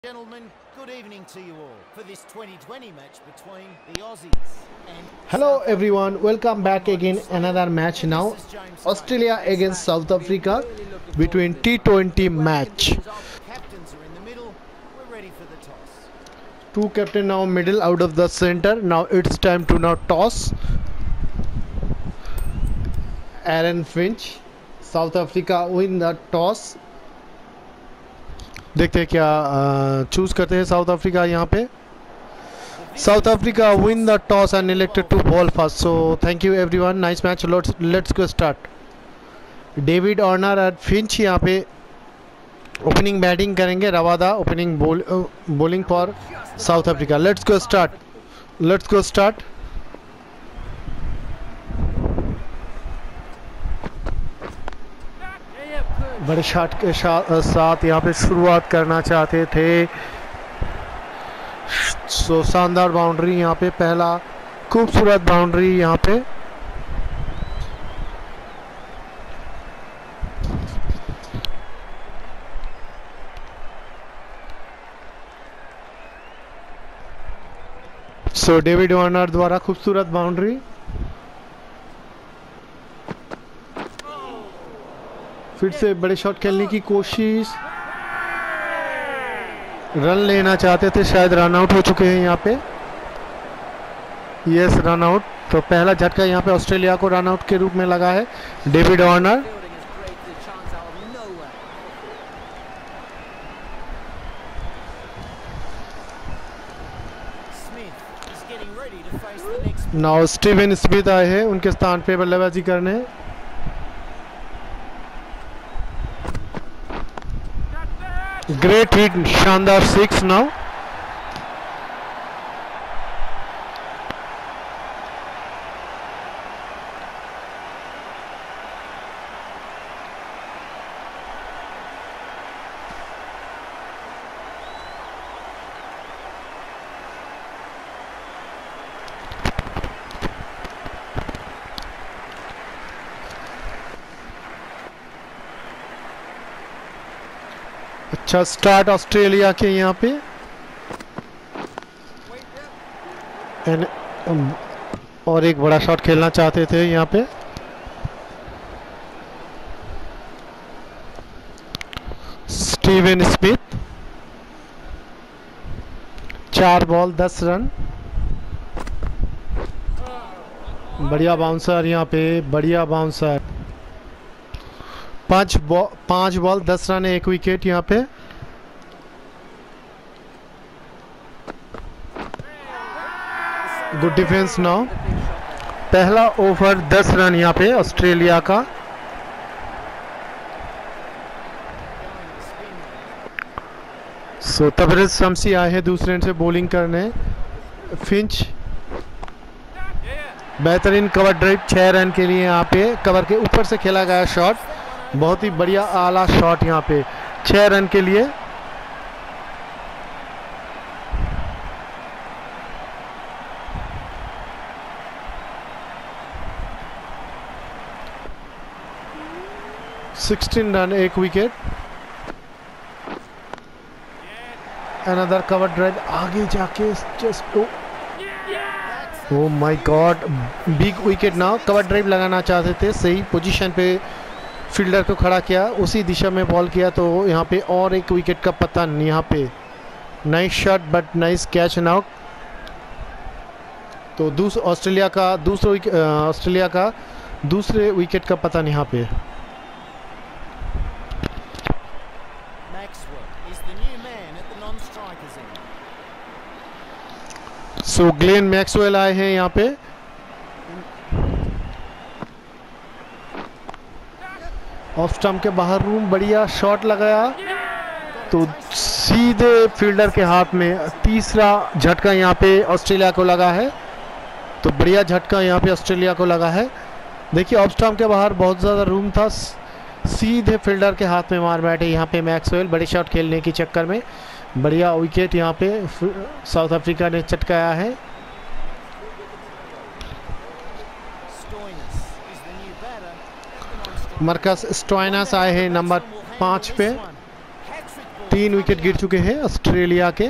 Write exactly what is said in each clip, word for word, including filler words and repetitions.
Gentlemen, good evening to you all for this twenty twenty match between the Aussies and Hello everyone, welcome back again. Another match now. Australia against South Africa between T twenty match. captains are in the middle. We're ready for the toss. Two captain now middle out of the center. Now it's time to now toss. Aaron Finch, South Africa win the toss. देखते हैं क्या choose करते हैं south Africa यहाँ पे. South Africa win the toss and elected to ball first. So thank you everyone. Nice match. Let's let's go start. David Warner और Finch यहाँ पे ओपनिंग बैटिंग करेंगे. Rabada opening bowling for South Africa. Let's go start. Let's go start. बड़े shot के साथ यहाँ पे शुरुआत करना चाहते थे. सो शानदार बाउंड्री यहाँ पे, पहला खूबसूरत बाउंड्री यहाँ पे. सो डेविड वार्नर द्वारा खूबसूरत बाउंड्री. फिर से बड़े शॉट खेलने की कोशिश. रन लेना चाहते थे, शायद रन आउट हो चुके हैं यहाँ पे. Yes, run out. तो पहला झटका यहाँ पे ऑस्ट्रेलिया को रन आउट के रूप में लगा है. David Warner. Now Steven Smith आए हैं उनके स्थान पे बल्लेबाजी करने. Great hit, शानदार सिक्स नाउ. अच्छा स्टार्ट ऑस्ट्रेलिया के यहाँ पे. एंड और एक बड़ा शॉट खेलना चाहते थे यहाँ पे. Steven Smith. चार बॉल दस रन. बढ़िया बाउंसर यहाँ पे, बढ़िया बाउंसर. पांच बॉल पांच बॉल दस रन, एक विकेट यहाँ पे. Good defence now. पहला ओवर दस रन यहाँ पे ऑस्ट्रेलिया का. सो तबरेज शम्सी आए हैं दूसरे एंड से बॉलिंग करने. फिंच बेहतरीन कवर ड्राइव, छह रन के लिए यहाँ पे. कवर के ऊपर से खेला गया शॉट, बहुत ही बढ़िया आला शॉट यहाँ पे, छह रन के लिए. सोलह रन, एक विकेट. अनदर कवर ड्राइव आगे जाके just oh my god, big wicket now. Cover drive लगाना चाहते थे, सही पोजीशन पे फील्डर को खड़ा किया, उसी दिशा में बॉल किया, तो यहाँ पे और एक विकेट का पतन यहाँ पे. Nice shot but nice catch now. तो दूसरा ऑस्ट्रेलिया का दूसरे ऑस्ट्रेलिया का दूसरे विकेट का पतन यहाँ पे. सो ग्लेन मैक्सवेल आए हैं यहाँ पे. ऑफ स्टंप के बाहर रूम, बढ़िया शॉट लगाया, तो सीधे फील्डर के हाथ में. तीसरा झटका यहाँ पे ऑस्ट्रेलिया को लगा है. तो बढ़िया झटका यहाँ पे ऑस्ट्रेलिया को लगा है. देखिए ऑफ स्टंप के बाहर बहुत ज़्यादा रूम था, सीधे फील्डर के हाथ में मार बैठे यहाँ पे मैक्सवेल. बड़ी शॉट खेलने के चक्कर में बढ़िया विकेट यहाँ पे साउथ अफ्रीका ने चटकाया है. मार्कस स्टोइनस आए हैं नंबर पाँच पे. तीन विकेट गिर चुके हैं ऑस्ट्रेलिया के।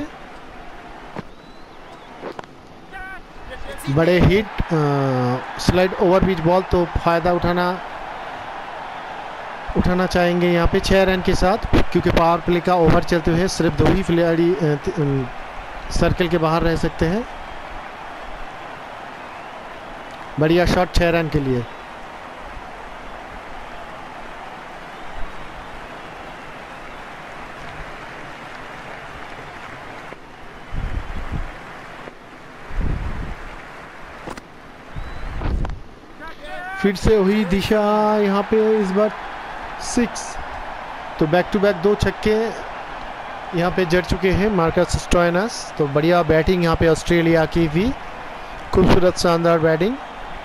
बड़े hit slide over pitch ball, तो फायदा उठाना उठाना चाहेंगे यहाँ पे छह रन के साथ, क्योंकि पावर प्ले का ओवर चलते हुए सिर्फ दो ही खिलाड़ी सर्कल के बाहर रह सकते हैं। बढ़िया शॉट छह रन के लिए। फिर से वही दिशा यहाँ पे, इस बार सिक्स। तो बैक टू बैक दो छक्के यहाँ पे जड़ चुके हैं मार्कस स्टोइनिस। तो बढ़िया बैटिंग यहाँ पे ऑस्ट्रेलिया की भी, खूबसूरत शानदार बैटिंग।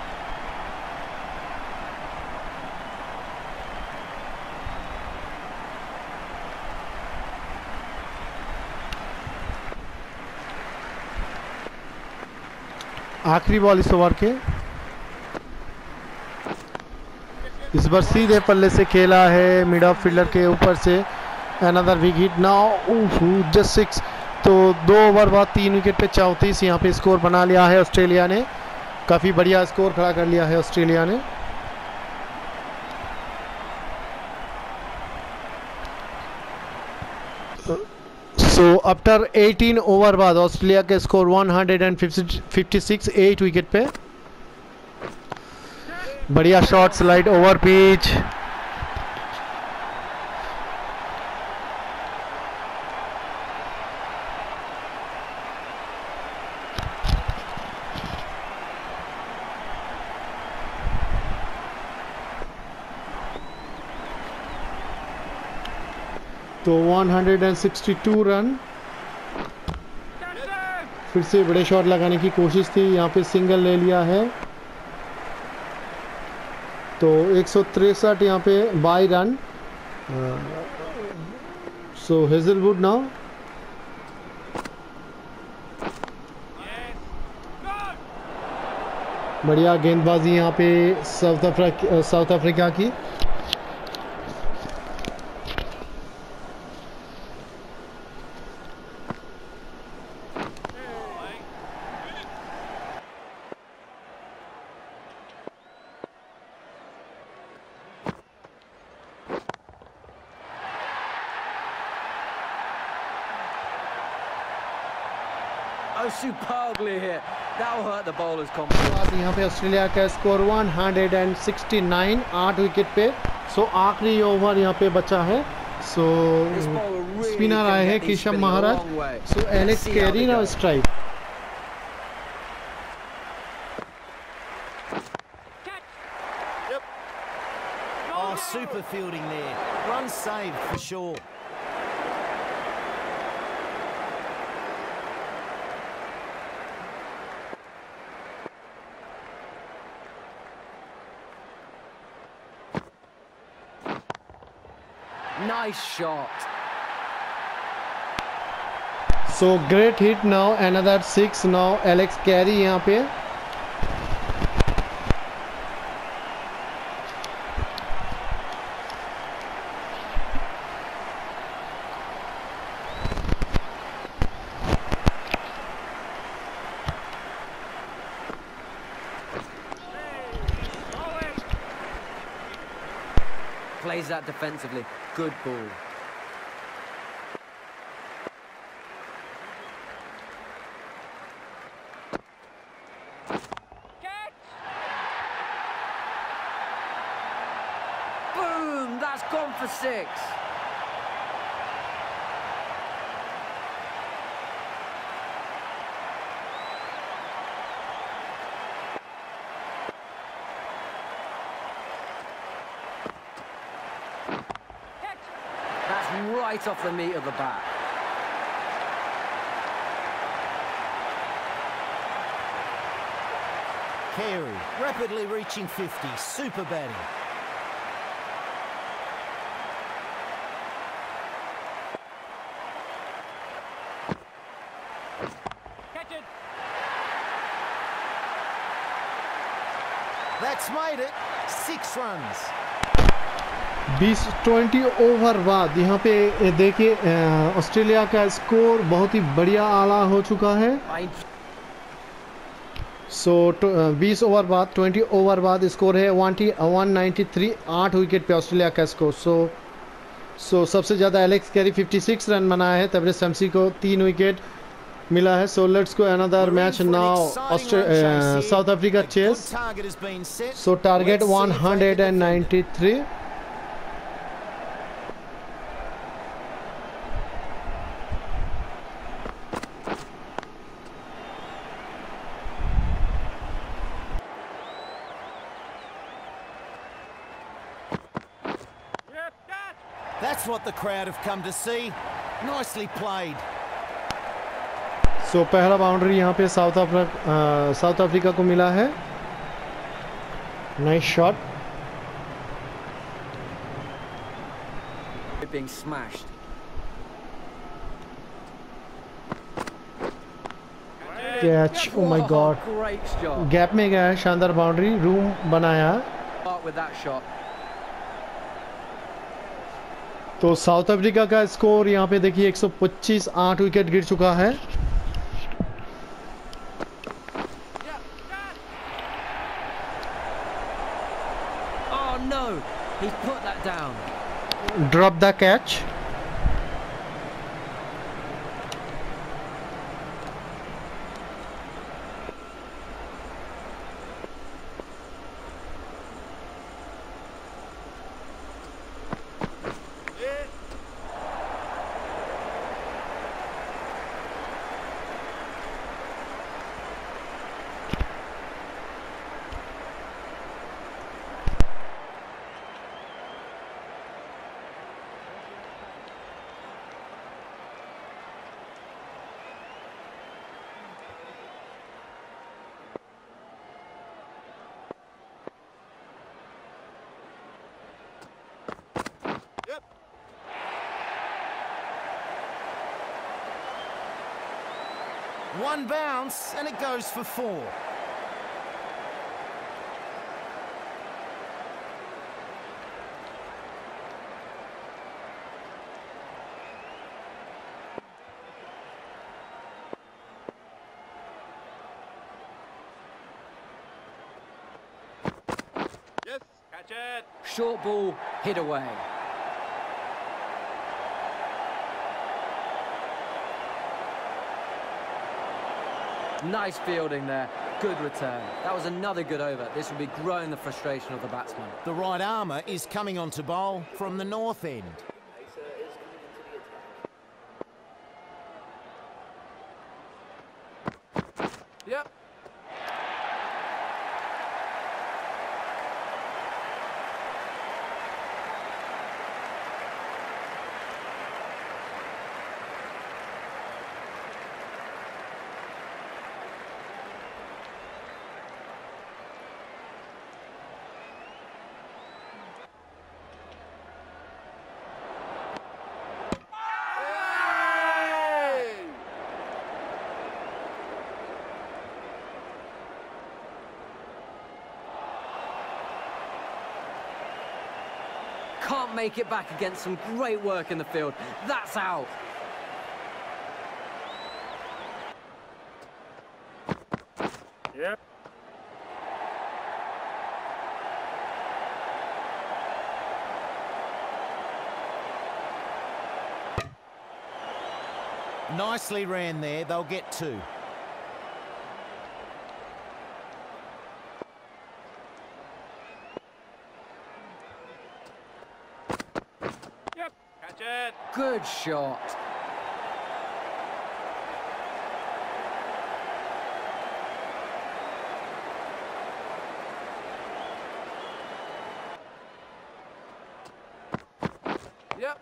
आखिरी बॉल इस ओवर के, इस बार सीधे पल्ले से खेला है मिड ऑफ फील्डर के ऊपर से। Another big hit now, just six. तो दो ओवर बाद तीन विकेट पे चौंतीस यहाँ पे स्कोर बना लिया है ऑस्ट्रेलिया ने। काफ़ी बढ़िया स्कोर खड़ा कर लिया है ऑस्ट्रेलिया ने। सो आफ्टर एटीन ओवर बाद ऑस्ट्रेलिया के score one fifty six, eight wicket पे। बढ़िया शॉट स्लाइड ओवर पिच। तो वन सिक्सटी टू रन। फिर से बड़े शॉट लगाने की कोशिश थी, यहाँ पे सिंगल ले लिया है। तो एक सौ तिरसठ यहाँ पे bye run. So Hazlewood now. बढ़िया गेंदबाजी यहाँ पे साउथ अफ्रीका साउथ अफ्रीका की। Oh, superbly here. That will hurt the bowler's confidence. यहाँ पे ऑस्ट्रेलिया का स्कोर वन सिक्सटी नाइन, आठ विकेट पे। सो आखिरी ओवर यहाँ पे बचा है। सो स्पिनर आए हैं Kishan Maharaj. So Alex Carey ना strike. Oh, super fielding there. Run saved for sure. Nice shot. So great hit now, another six now. Alex Carey यहाँ पे। Plays that defensively. Good ball. Boom! That's gone for six. Right off the meat of the bat. Carey rapidly reaching fifty. Super batting. Catch it. That's made it. Six runs. बीस twenty over बाद यहाँ पे देखिए Australia का score बहुत ही बढ़िया आला हो चुका है। सो बीस ओवर बाद ट्वेंटी ओवर बाद स्कोर है वन नाइन्टी थ्री, आठ विकेट पे ऑस्ट्रेलिया का स्कोर। सो सो सबसे ज़्यादा एलेक्स कैरी छप्पन रन बनाया है, तबरेज शमसी को तीन विकेट मिला है। So let's go another match now. South Africa chase. So target one ninety three. That's what the crowd have come to see. Nicely played. So so, पहला बाउंड्री यहाँ पे साउथ अफ्रीका साउथ अफ्रीका को मिला है। Nice shot. Being smashed. Catch, oh my god, gap में गया है। शानदार बाउंड्री, रूम बनाया। With that shot. तो साउथ अफ्रीका का स्कोर यहाँ पे देखिए एक सौ पच्चीस, आठ विकेट गिर चुका है। Oh no, he's put that down. Drop the catch. One bounce and it goes for four. Yes, catch it. Short ball, hit away. Nice fielding there. Good return. That was another good over. This will be growing the frustration of the batsman. The right armour is coming on to bowl from the north end. Yep. Can't make it back against some great work in the field. That's out. Yep. Nicely ran there. They'll get two. Yep. Catch it. Good shot. Yep.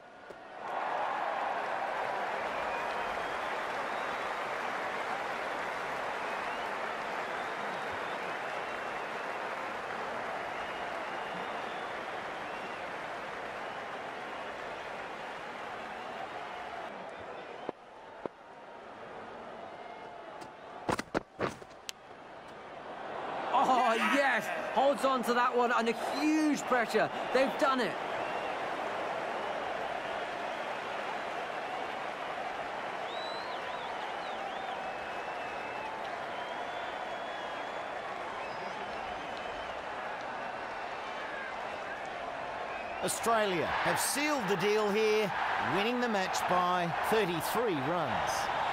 Oh, yes! Holds on to that one under huge pressure. They've done it. Australia have sealed the deal here, winning the match by thirty-three runs.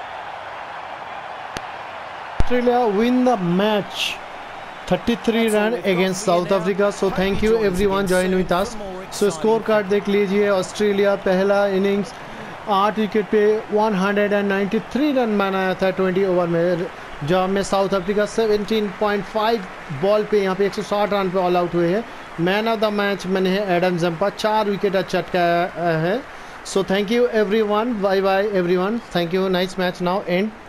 Australia win the match thirty-three run against South Africa. So thank you everyone join with us. So score card देख लीजिए. Australia पहला innings आठ wicket पे एक सौ तिरानवे run बनाया था ट्वेंटी ओवर में, जहाँ में साउथ अफ्रीका सत्रह पॉइंट पाँच बॉल पे यहाँ पे एक सौ साठ रन पे ऑल आउट हुए हैं. मैन ऑफ द मैच मैंने है एडम जंपा, चार विकेट चटकाया है. So thank you everyone, bye bye everyone, thank you, nice match. Now and.